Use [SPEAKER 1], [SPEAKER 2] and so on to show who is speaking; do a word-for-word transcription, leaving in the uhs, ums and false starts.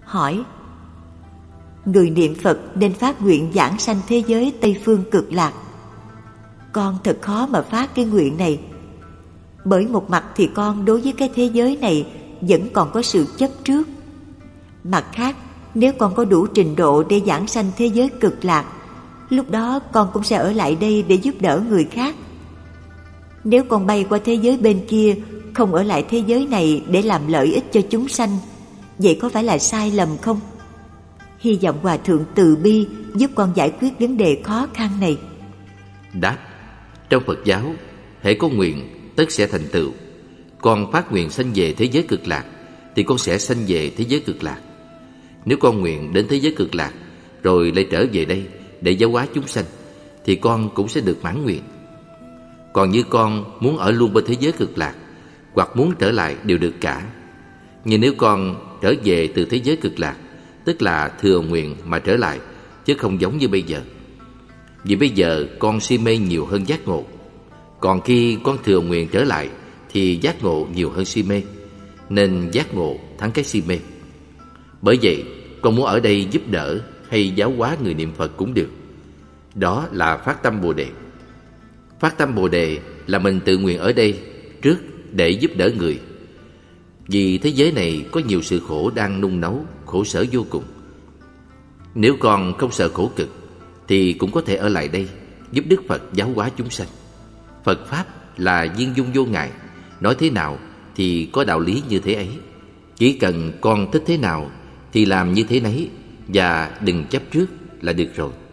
[SPEAKER 1] hỏi: người niệm Phật nên phát nguyện giảng sanh thế giới Tây Phương Cực Lạc. Con thật khó mà phát cái nguyện này. Bởi một mặt thì con đối với cái thế giới này vẫn còn có sự chấp trước. Mặt khác, nếu con có đủ trình độ để giảng sanh thế giới Cực Lạc, lúc đó con cũng sẽ ở lại đây để giúp đỡ người khác. Nếu con bay qua thế giới bên kia, không ở lại thế giới này để làm lợi ích cho chúng sanh, vậy có phải là sai lầm không? Hy vọng Hòa Thượng từ bi giúp con giải quyết vấn đề khó khăn này.
[SPEAKER 2] Đáp: trong Phật giáo, hễ có nguyện tất sẽ thành tựu. Con phát nguyện sanh về thế giới Cực Lạc thì con sẽ sanh về thế giới Cực Lạc. Nếu con nguyện đến thế giới Cực Lạc rồi lại trở về đây để giáo hóa chúng sanh thì con cũng sẽ được mãn nguyện. Còn như con muốn ở luôn bên thế giới Cực Lạc hoặc muốn trở lại đều được cả. Nhưng nếu con trở về từ thế giới Cực Lạc, tức là thừa nguyện mà trở lại, chứ không giống như bây giờ. Vì bây giờ con si mê nhiều hơn giác ngộ. Còn khi con thừa nguyện trở lại thì giác ngộ nhiều hơn si mê, nên giác ngộ thắng cái si mê. Bởi vậy con muốn ở đây giúp đỡ hay giáo hóa người niệm Phật cũng được. Đó là phát tâm Bồ Đề. Phát tâm Bồ Đề là mình tự nguyện ở đây trước để giúp đỡ người. Vì thế giới này có nhiều sự khổ đang nung nấu, khổ sở vô cùng. Nếu con không sợ khổ cực thì cũng có thể ở lại đây giúp Đức Phật giáo hóa chúng sanh. Phật Pháp là viên dung vô ngại, nói thế nào thì có đạo lý như thế ấy. Chỉ cần con thích thế nào thì làm như thế nấy, và đừng chấp trước là được rồi.